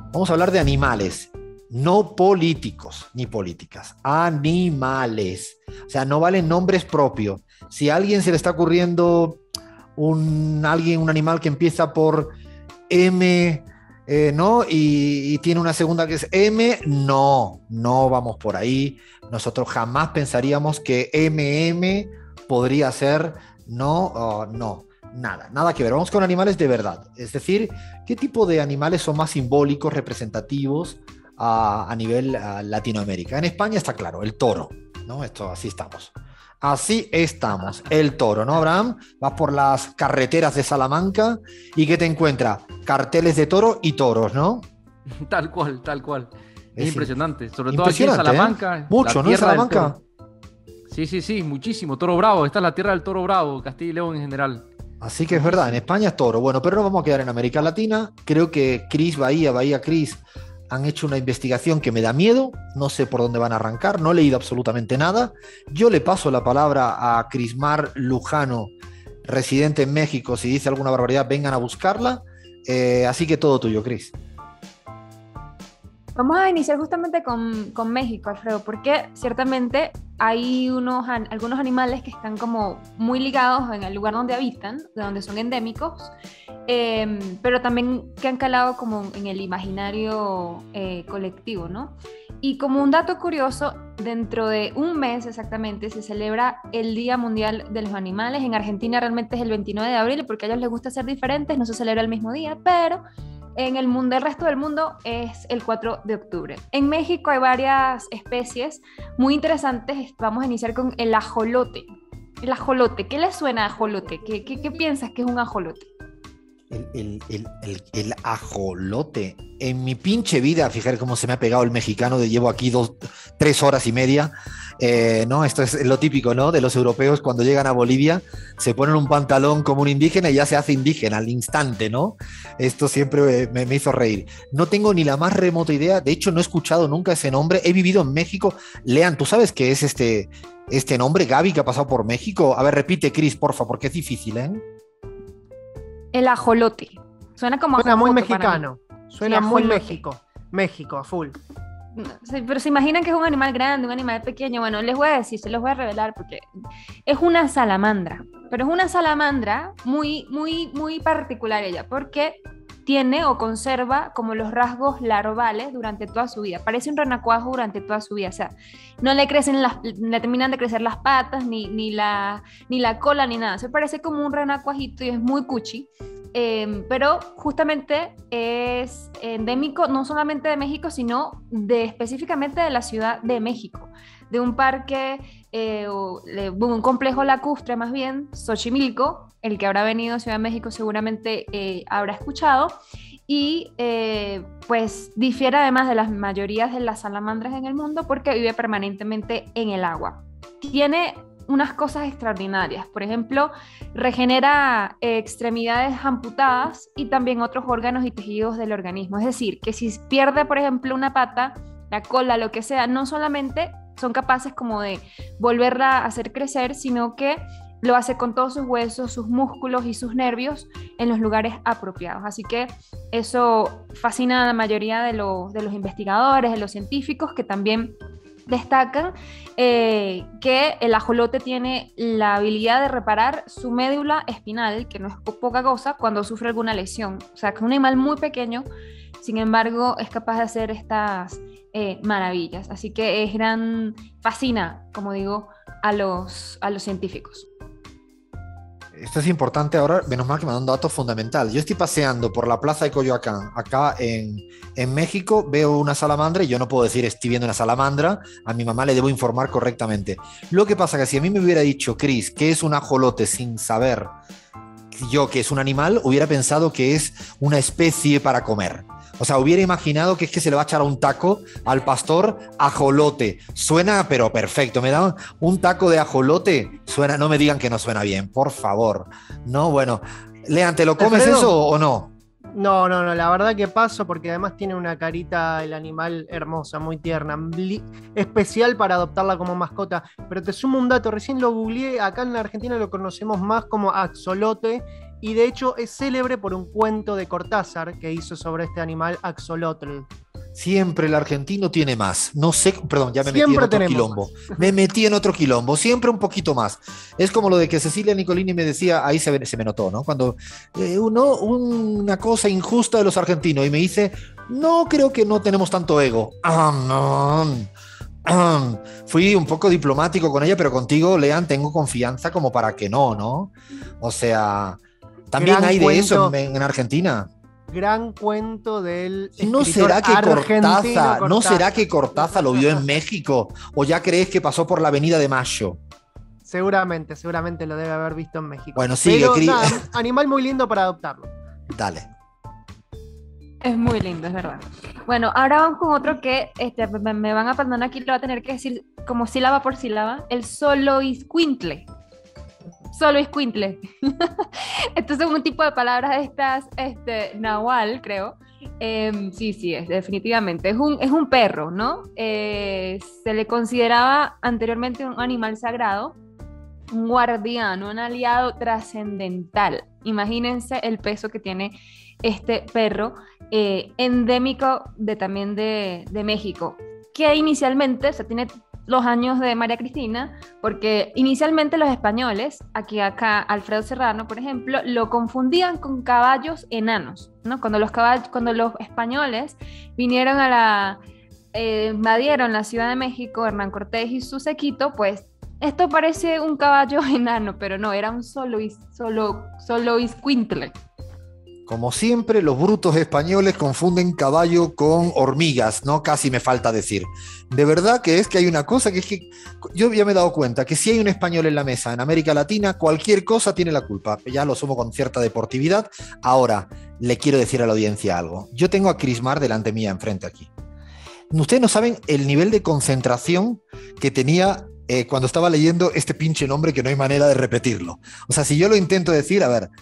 Vamos a hablar de animales, no políticos ni políticas, animales. O sea, no valen nombres propios. Si a alguien se le está ocurriendo un animal que empieza por M, ¿no? Y tiene una segunda que es M, no vamos por ahí. Nosotros jamás pensaríamos que MM podría ser, no, no, nada que ver. Vamos con animales de verdad. Es decir, ¿qué tipo de animales son más simbólicos, representativos a nivel Latinoamérica? En España está claro, el toro, ¿no? Esto, así estamos. Así estamos, el toro, ¿no, Abraham? Vas por las carreteras de Salamanca y ¿qué te encuentra? Carteles de toro y toros, ¿no? Tal cual, tal cual. Es Es impresionante, sobre todo aquí en impresionante, ¿eh? Salamanca, Mucho, la ¿no? En tierra del Salamanca. toro. Sí, sí, sí, muchísimo. Toro Bravo, esta es la tierra del toro bravo, Castilla y León en general. Así que es verdad, en Muchísimo. España es toro. Bueno, pero no vamos a quedar en América Latina. Creo que Bahía Cris, han hecho una investigación que me da miedo. No sé por dónde van a arrancar, no he leído absolutamente nada. Yo le paso la palabra a Crismar Lujano, residente en México. Si dice alguna barbaridad, vengan a buscarla. Así que todo tuyo, Cris. Vamos a iniciar justamente con México, Alfredo, porque ciertamente hay algunos animales que están como muy ligados en el lugar donde habitan, de donde son endémicos, pero también que han calado como en el imaginario colectivo, ¿no? Y como un dato curioso, dentro de un mes exactamente se celebra el Día Mundial de los Animales. En Argentina realmente es el 29 de abril, porque a ellos les gusta ser diferentes, no se celebra el mismo día, pero en el mundo, el resto del mundo es el 4 de octubre. En México hay varias especies muy interesantes. Vamos a iniciar con el ajolote. El ajolote, ¿qué le suena a ajolote? ¿Qué piensas que es un ajolote? El ajolote. En mi pinche vida, fijar cómo se me ha pegado el mexicano, de llevo aquí 3 horas y media. ¿No? Esto es lo típico, ¿no? De los europeos cuando llegan a Bolivia, se ponen un pantalón como un indígena y ya se hace indígena al instante, ¿no? Esto siempre me hizo reír. No tengo ni la más remota idea, de hecho no he escuchado nunca ese nombre, he vivido en México. Lean, ¿tú sabes qué es este nombre, Gaby, que ha pasado por México? A ver, repite, Cris, porfa, porque es difícil, ¿eh? El ajolote. Suena como Suena muy ajojoto para mí. mexicano. Sí, Suena muy ajolote. México. México, a full. Sí, pero se imaginan que es un animal grande, un animal pequeño. Bueno, les voy a decir, se los voy a revelar porque es una salamandra, pero es una salamandra muy particular ella, porque tiene o conserva como los rasgos larvales durante toda su vida. Parece un renacuajo durante toda su vida, o sea, no le crecen le terminan de crecer las patas, ni la cola, ni nada. Se parece como un renacuajito y es muy cuchi. Pero justamente es endémico no solamente de México, sino específicamente de la Ciudad de México, de un parque, un complejo lacustre más bien, Xochimilco. El que habrá venido a Ciudad de México seguramente habrá escuchado, y pues difiere además de las mayorías de las salamandras en el mundo porque vive permanentemente en el agua. Tiene unas cosas extraordinarias. Por ejemplo, regenera extremidades amputadas y también otros órganos y tejidos del organismo. Es decir, que si pierde, por ejemplo, una pata, la cola, lo que sea, no solamente son capaces como de volverla a hacer crecer, sino que lo hace con todos sus huesos, sus músculos y sus nervios en los lugares apropiados. Así que eso fascina a la mayoría de los investigadores, de los científicos, que también destacan que el ajolote tiene la habilidad de reparar su médula espinal, que no es poca cosa, cuando sufre alguna lesión. O sea, que es un animal muy pequeño, sin embargo, es capaz de hacer estas maravillas. Así que fascina, como digo, a los científicos. Esto es importante ahora, menos mal que me da un dato fundamental. Yo estoy paseando por la plaza de Coyoacán, acá en México, veo una salamandra y yo no puedo decir estoy viendo una salamandra, a mi mamá le debo informar correctamente. Lo que pasa que si a mí me hubiera dicho, Cris, que es un ajolote sin saber yo que es un animal, hubiera pensado que es una especie para comer. O sea, hubiera imaginado que es que se le va a echar un taco al pastor ajolote. Suena, pero perfecto. Me da un taco de ajolote. Suena, no me digan que no suena bien, por favor. No, bueno. Lean, ¿te lo comes Alfredo, eso o no? no, la verdad que paso porque además tiene una carita el animal hermosa, muy tierna, especial para adoptarla como mascota. Pero te sumo un dato, recién lo googleé, acá en la Argentina lo conocemos más como axolote y de hecho es célebre por un cuento de Cortázar que hizo sobre este animal Axolotl. Siempre el argentino tiene más. No sé, perdón, ya me metí en Siempre otro tenemos quilombo. Me metí en otro quilombo, siempre un poquito más. Es como lo de que Cecilia Nicolini me decía, ahí se me notó, ¿no? Cuando una cosa injusta de los argentinos y me dice, no creo que no tenemos tanto ego. Fui un poco diplomático con ella, pero contigo, Lean, tengo confianza como para que no. O sea, también Gran hay de cuento. eso en Argentina. Gran cuento del ¿No escritor será que argentino ¿No será que Cortázar lo vio en México? ¿O ya crees que pasó por la Avenida de Mayo? Seguramente lo debe haber visto en México. Bueno, sigue, pero, Cris. nada, animal muy lindo para adoptarlo. Dale. Es muy lindo, es verdad. Bueno, ahora vamos con otro que me van a perdonar aquí, lo va a tener que decir como sílaba por sílaba, el soloiscuintle. Soloiscuintle. Estos son un tipo de palabras de estas, nahual, creo. Sí, definitivamente. Es un perro, ¿no? Se le consideraba anteriormente un animal sagrado, un guardián, un aliado trascendental. Imagínense el peso que tiene este perro, endémico también de México, que inicialmente, o sea, tiene los años de María Cristina, porque inicialmente los españoles, acá Alfredo Serrano, por ejemplo, lo confundían con caballos enanos, ¿no? Cuando los españoles vinieron invadieron la Ciudad de México, Hernán Cortés y su séquito, pues esto parece un caballo enano, pero no, era un soloiscuintle. Como siempre, los brutos españoles confunden caballo con hormigas, ¿no? Casi me falta decir. De verdad que es que hay una cosa que es que yo ya me he dado cuenta que si hay un español en la mesa en América Latina, cualquier cosa tiene la culpa. Ya lo asumo con cierta deportividad. Ahora, le quiero decir a la audiencia algo. Yo tengo a Crismar delante mía, enfrente aquí. Ustedes no saben el nivel de concentración que tenía cuando estaba leyendo este pinche nombre que no hay manera de repetirlo. O sea, si yo lo intento decir, a ver...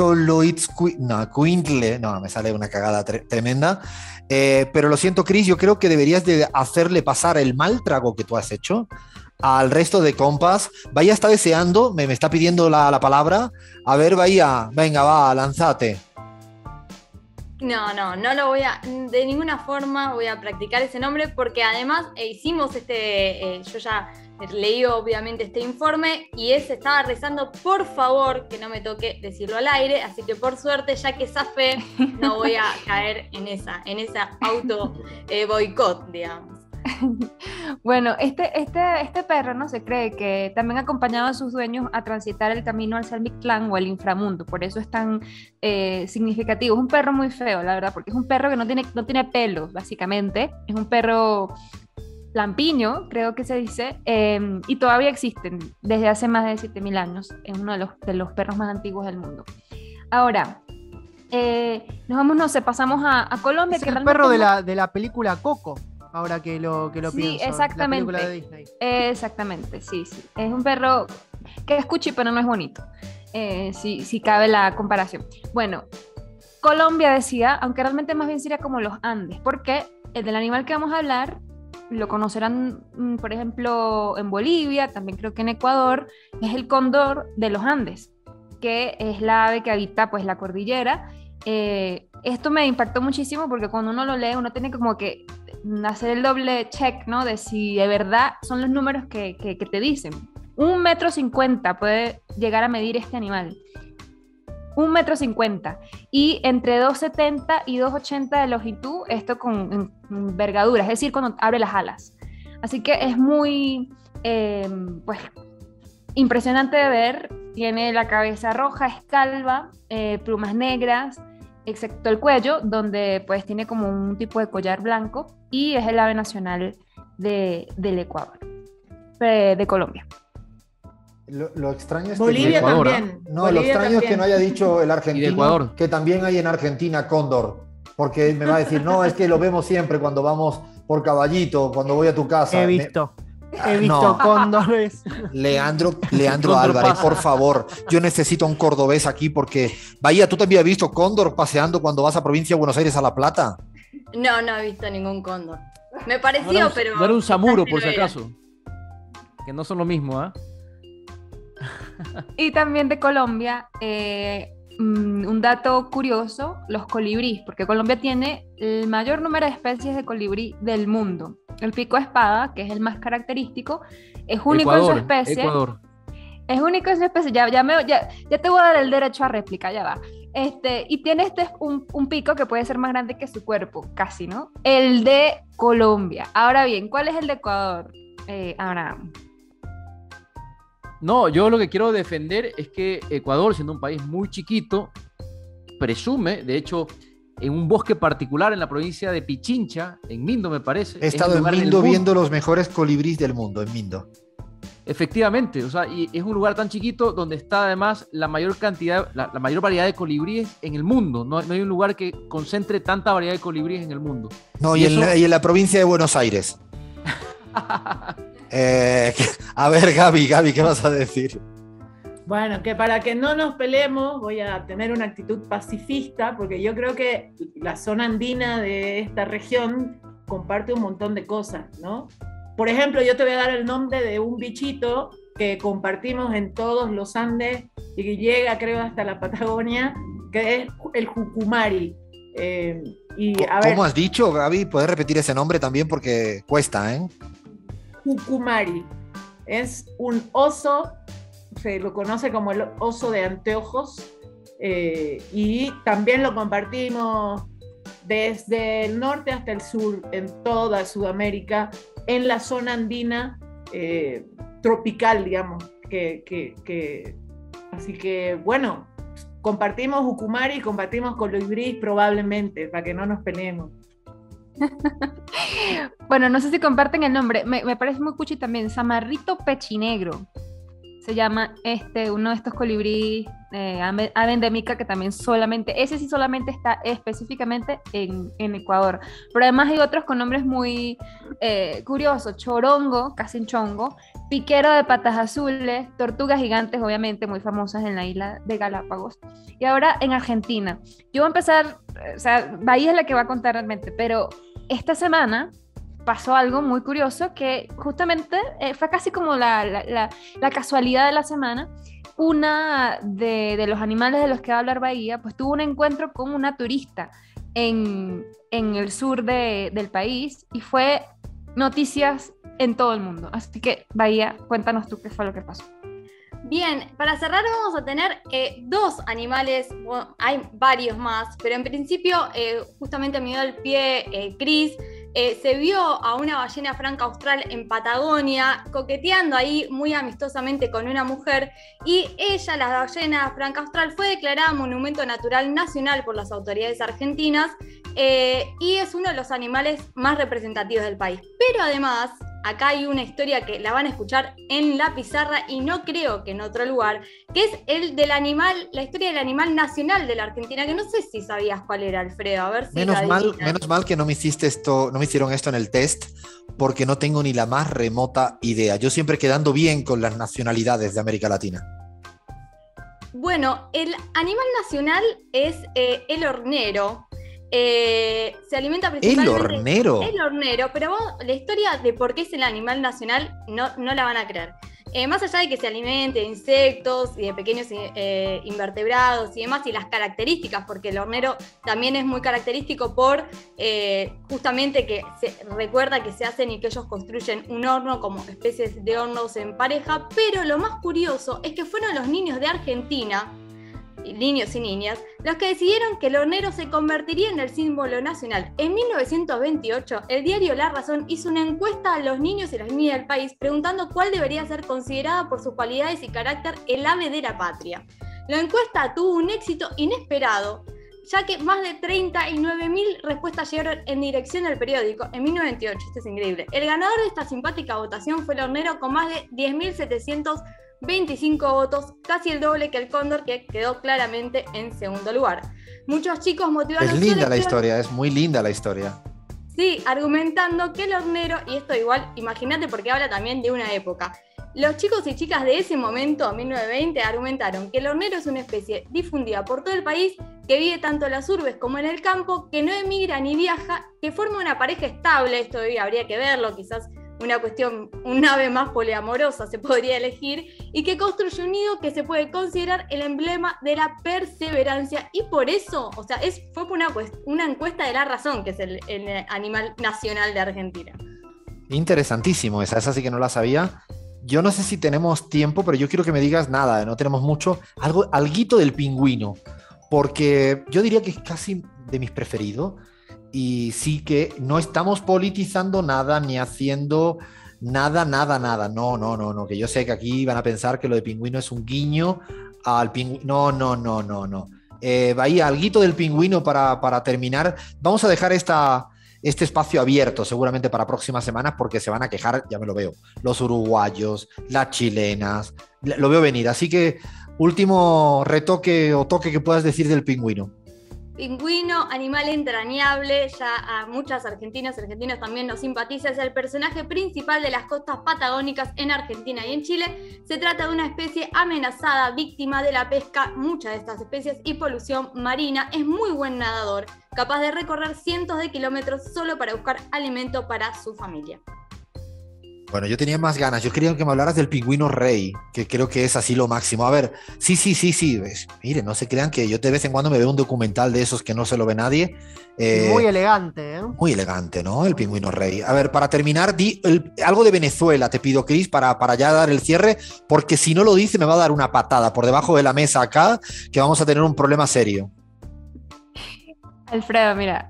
Cuintle, no, me sale una cagada tremenda, pero lo siento, Cris, yo creo que deberías de hacerle pasar el mal trago que tú has hecho al resto de compas. Bahía está deseando, me está pidiendo la palabra. A ver, Bahía, venga, va, lánzate. No lo voy a, de ninguna forma voy a practicar ese nombre, porque además hicimos yo ya leí obviamente este informe y se estaba rezando, por favor, que no me toque decirlo al aire, así que por suerte, ya que zafé, no voy a caer en esa auto boicot, digamos. Bueno, este perro, ¿no? Se cree que también ha acompañado a sus dueños a transitar el camino al Salmictlán o al inframundo, por eso es tan significativo. Es un perro muy feo, la verdad, porque es un perro que no tiene pelos, básicamente. Es un perro lampiño, creo que se dice, y todavía existen desde hace más de 7.000 años. Es uno de los perros más antiguos del mundo. Ahora, pasamos a Colombia. Es que el perro de la película Coco. Ahora que lo sí, pienso. exactamente. La película de Disney. Exactamente, sí. Es un perro que es cuchi, pero no es bonito. Si cabe la comparación. Bueno, Colombia decía, aunque realmente más bien sería como los Andes, porque el del animal que vamos a hablar lo conocerán, por ejemplo, en Bolivia, también creo que en Ecuador, es el cóndor de los Andes, que es la ave que habita pues la cordillera. Esto me impactó muchísimo porque cuando uno lo lee, uno tiene como que hacer el doble check, ¿no? De si de verdad son los números que te dicen. 1,50 m puede llegar a medir este animal. 1,50 m. Y entre 2,70 y 2,80 de longitud, esto con envergadura, es decir, cuando abre las alas. Así que es muy, pues, impresionante de ver. Tiene la cabeza roja, es calva, plumas negras, excepto el cuello, donde pues tiene como un tipo de collar blanco, y es el ave nacional del Ecuador, de Colombia. Lo extraño es Bolivia que también. No, Bolivia lo extraño también. es que no haya dicho el Y de argentino Ecuador. que también hay en Argentina cóndor, porque me va a decir, no, es que lo vemos siempre cuando vamos por Caballito, cuando voy a tu casa. He visto No. cóndores. Leandro Cóndor Álvarez, pasa. por favor, yo necesito un cordobés aquí porque, Bahía, ¿tú también has visto cóndor paseando cuando vas a provincia de Buenos Aires a La Plata? No he visto ningún cóndor. Me No pareció, pero... era un samuro, por si no era. acaso. Que no son lo mismo, ¿ah? Y también de Colombia, un dato curioso, los colibríes, porque Colombia tiene el mayor número de especies de colibrí del mundo. El pico espada, que es el más característico, es único en su especie. Ecuador. Es único en su especie. Ya te voy a dar el derecho a réplica, ya va. Y tiene un pico que puede ser más grande que su cuerpo, casi, ¿no? El de Colombia. Ahora bien, ¿cuál es el de Ecuador? Abraham. No, yo lo que quiero defender es que Ecuador, siendo un país muy chiquito, presume, de hecho, en un bosque particular en la provincia de Pichincha, en Mindo me parece. He estado en Mindo viendo los mejores colibríes del mundo, en Mindo. Efectivamente, o sea, y es un lugar tan chiquito donde está además la mayor cantidad, la mayor variedad de colibríes en el mundo. No hay un lugar que concentre tanta variedad de colibríes en el mundo. No, y en la provincia de Buenos Aires. A ver, Gaby, ¿qué vas a decir? Bueno, que para que no nos peleemos voy a tener una actitud pacifista, porque yo creo que la zona andina de esta región comparte un montón de cosas, ¿no? Por ejemplo, yo te voy a dar el nombre de un bichito que compartimos en todos los Andes y que llega, creo, hasta la Patagonia, que es el jucumari. ¿Cómo has dicho, Gaby? ¿Puedes repetir ese nombre también? Porque cuesta, ¿eh? Jucumari. Es un oso, se lo conoce como el oso de anteojos, y también lo compartimos desde el norte hasta el sur, en toda Sudamérica, en la zona andina tropical, digamos. Así que, bueno, compartimos jucumari, compartimos colibrí probablemente, para que no nos peleemos. Bueno, no sé si comparten el nombre, me parece muy cuchi también, Samarrito pechinegro. Se llama uno de estos colibrí ave endémica que también solamente está específicamente en Ecuador. Pero además hay otros con nombres muy curiosos: chorongo, casi un chongo, piquero de patas azules, tortugas gigantes, obviamente muy famosas en la isla de Galápagos. Y ahora en Argentina. Yo voy a empezar, o sea, Bahía es la que va a contar realmente, pero esta semana pasó algo muy curioso que justamente fue casi como la casualidad de la semana. Una de los animales de los que va a hablar Bahía, pues tuvo un encuentro con una turista en el sur del país y fue noticias en todo el mundo. Así que, Bahía, cuéntanos tú qué fue lo que pasó. Bien, para cerrar vamos a tener dos animales, bueno, hay varios más, pero en principio justamente me dio el pie Cris. Se vio a una ballena franca austral en Patagonia coqueteando ahí muy amistosamente con una mujer, y ella, la ballena franca austral, fue declarada Monumento Natural Nacional por las autoridades argentinas y es uno de los animales más representativos del país. Pero además, acá hay una historia que la van a escuchar en la pizarra y no creo que en otro lugar, que es la historia del animal nacional de la Argentina, que no sé si sabías cuál era, Alfredo, a ver si menos mal que no me hicieron esto en el test, porque no tengo ni la más remota idea. Yo siempre quedando bien con las nacionalidades de América Latina. Bueno, el animal nacional es el hornero. Se alimenta principalmente... El hornero, pero vos, la historia de por qué es el animal nacional no la van a creer. Más allá de que se alimente de insectos y de pequeños invertebrados y demás, y las características, porque el hornero también es muy característico por justamente que se recuerda que se hacen y que ellos construyen un horno como especies de hornos en pareja, pero lo más curioso es que fueron los niños de Argentina, niños y niñas, los que decidieron que el hornero se convertiría en el símbolo nacional. En 1928, el diario La Razón hizo una encuesta a los niños y las niñas del país preguntando cuál debería ser considerada por sus cualidades y carácter el ave de la patria. La encuesta tuvo un éxito inesperado, ya que más de 39.000 respuestas llegaron en dirección al periódico en 1928. Esto es increíble. El ganador de esta simpática votación fue el hornero con más de 10.725 votos, casi el doble que el cóndor, que quedó claramente en segundo lugar. Muchos chicos motivaron... Es linda la historia, es muy linda la historia. Sí, argumentando que el hornero, y esto igual, imagínate porque habla también de una época. Los chicos y chicas de ese momento, 1920, argumentaron que el hornero es una especie difundida por todo el país, que vive tanto en las urbes como en el campo, que no emigra ni viaja, que forma una pareja estable, esto habría que verlo, quizás una cuestión, un ave más poliamorosa se podría elegir, y que construye un nido que se puede considerar el emblema de la perseverancia, y por eso, o sea, fue por una encuesta de La Razón, que es el animal nacional de Argentina. Interesantísimo, esa sí que no la sabía. Yo no sé si tenemos tiempo, pero yo quiero que me digas nada, no tenemos mucho, alguito del pingüino, porque yo diría que es casi de mis preferidos. Y sí que no estamos politizando nada ni haciendo nada. No, que yo sé que aquí van a pensar que lo de pingüino es un guiño al pingüino. No. Bahía, alguito del pingüino para terminar. Vamos a dejar este espacio abierto seguramente para próximas semanas porque se van a quejar, ya me lo veo, los uruguayos, las chilenas, lo veo venir. Así que último retoque o toque que puedas decir del pingüino. Pingüino, animal entrañable, ya a muchas argentinas y argentinos también nos simpatiza, es el personaje principal de las costas patagónicas en Argentina y en Chile. Se trata de una especie amenazada, víctima de la pesca, muchas de estas especies, y polución marina. Es muy buen nadador, capaz de recorrer cientos de kilómetros solo para buscar alimento para su familia. Bueno, yo tenía más ganas. Yo quería que me hablaras del pingüino rey, que creo que es así lo máximo. A ver, sí. Mire, no se crean que yo de vez en cuando me veo un documental de esos que no se lo ve nadie. Muy elegante, ¿eh? Muy elegante, ¿no? El pingüino rey. A ver, para terminar, algo de Venezuela, te pido, Cris, para ya dar el cierre, porque si no lo dice me va a dar una patada por debajo de la mesa acá, que vamos a tener un problema serio. Alfredo, mira,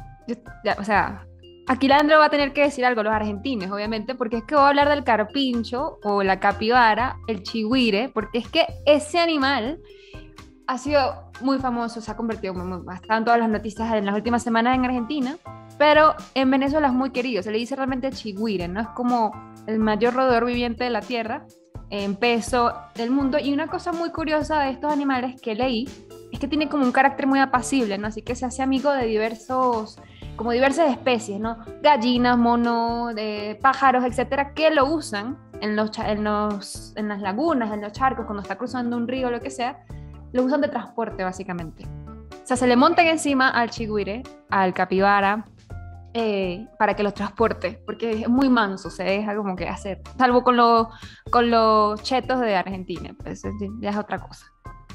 aquí Leandro va a tener que decir algo, los argentinos, obviamente, porque es que voy a hablar del carpincho o la capibara, el chigüire, porque es que ese animal ha sido muy famoso, se ha convertido, ha estado en todas las noticias en las últimas semanas en Argentina, pero en Venezuela es muy querido, se le dice realmente chigüire, ¿no? Es como el mayor roedor viviente de la Tierra, en peso del mundo, y una cosa muy curiosa de estos animales que leí es que tiene como un carácter muy apacible, ¿no? Así que se hace amigo de diversas especies, ¿no? Gallinas, monos, pájaros, etcétera, que lo usan en las lagunas, en los charcos, cuando está cruzando un río o lo que sea, lo usan de transporte, básicamente. O sea, se le montan encima al chigüire, al capibara, para que los transporte, porque es muy manso, se deja como que hacer, salvo con los chetos de Argentina, pues ya es otra cosa.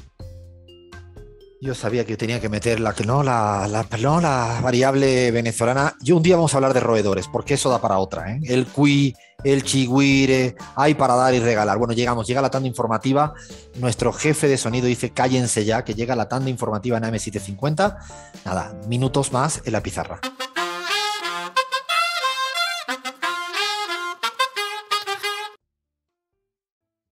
Yo sabía que tenía que meter la variable venezolana. Un día vamos a hablar de roedores, porque eso da para otra, ¿eh? El cuy, el chigüire, hay para dar y regalar. Bueno, llega la tanda informativa. Nuestro jefe de sonido dice cállense ya, que llega la tanda informativa en AM750. Nada, minutos más en la pizarra.